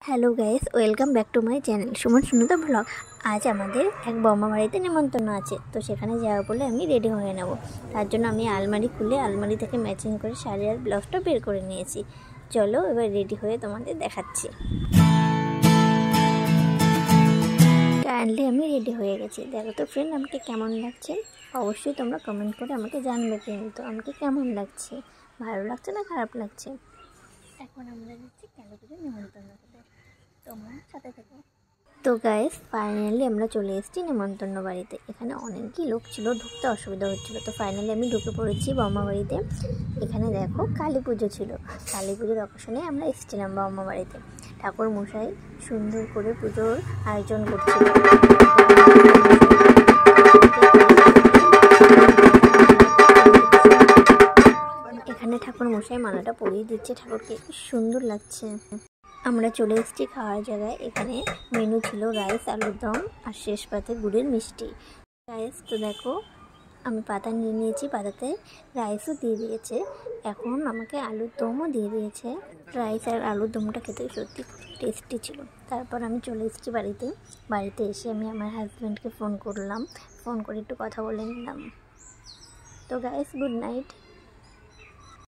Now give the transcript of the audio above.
Hello guys, welcome back to my channel Suman সুনতা blog. আজ আমাদের এক বৌমা বাড়িতে নিমন্ত্রণ আছে, তো সেখানে যাওয়া বলে আমি রেডি হয়ে নেব। তার জন্য আমি আলমারি খুলে আলমারি থেকে ম্যাচিং করে শাড়ি আর ব্লাউজটা বের করে নিয়েছি। চলো এবার রেডি হয়ে তোমাদের দেখাচ্ছি। কাইন্ডলি আমি রেডি হয়ে গেছি। দেখো তো ফ্রেন্ড, আমাকে কেমন লাগছে অবশ্যই তোমরা কমেন্ট করে আমাকে জানবে। কিন্তু আমাকে কেমন লাগছে, ভালো লাগছে না খারাপ লাগছে। এখন আমরা যাচ্ছি কালী পুজোর নিমন্ত্রণ করতে, তোমরা সাথে থাকো। তো গাইস, ফাইনালি আমরা চলে এসেছি নিমন্ত্রণ বাড়িতে। এখানে অনেকই লোক ছিল, ঢুকতে অসুবিধা হচ্ছিলো, তো ফাইনালি আমি ঢুকে পড়েছি বৌমা বাড়িতে। এখানে দেখো কালী পুজো ছিল, কালী পুজোর অকেশনে আমরা এসেছিলাম বৌমা বাড়িতে। ঠাকুর মশাই সুন্দর করে পুজোর আয়োজন করছিল। এখানে ঠাকুর মশাই মালাটা পরিয়ে দিচ্ছে ঠাকুরকে, সুন্দর লাগছে। আমরা চলে এসেছি খাওয়ার জায়গায়। এখানে মেনু ছিল রাইস, আলুর দম আর শেষ পাতে গুড়ের মিষ্টি। রাইস তো দেখো আমি পাতা নিয়ে নিয়েছি, পাতাতে রাইসও দিয়ে দিয়েছে। এখন আমাকে আলুর দমও দিয়ে দিয়েছে। রাইস আর আলুর দমটা খেতে সত্যি খুব টেস্টি ছিল। তারপর আমি চলে এসেছি বাড়িতে এসে আমি আমার হাজব্যান্ডকে ফোন করলাম, ফোন করে একটু কথা বলে নিলাম। তো গাইস, গুড নাইট।